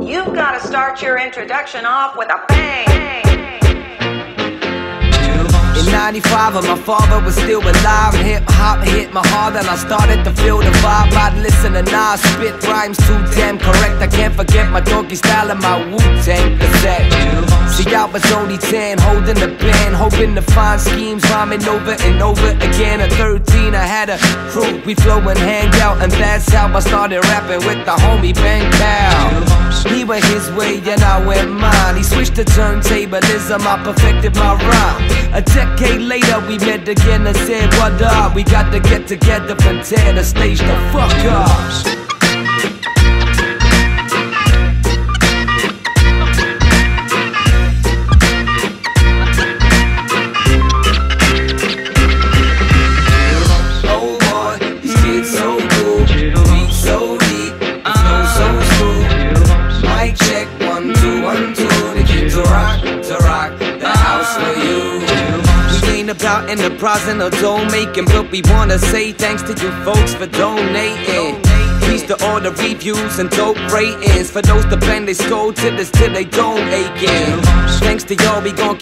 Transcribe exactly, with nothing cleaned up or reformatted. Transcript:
You've got to start your introduction off with a bang. In ninety-five when my father was still alive, hip-hop hit my heart and I started to feel the vibe. I'd listen to Nas, spit rhymes too damn correct. I can't forget my doggy style and my Wu-Tang cassette. See, I was only ten, holding the pen, hoping to find schemes, rhyming over and over again. At thirteen I had a crew, we flow and hang out, and that's how I started rapping with the homie Bang Pow. He went his way and I went mine. He switched to turntablism, I perfected my rhyme. A decade later we met again and said, what up? We got to get together and tear the stage the fuck up. About enterprising or dough making, but we wanna say thanks to you folks for donating. Peace to all the reviews and dope ratings, for those that bang they skull to this till they don't aching. Thanks to y'all we gon'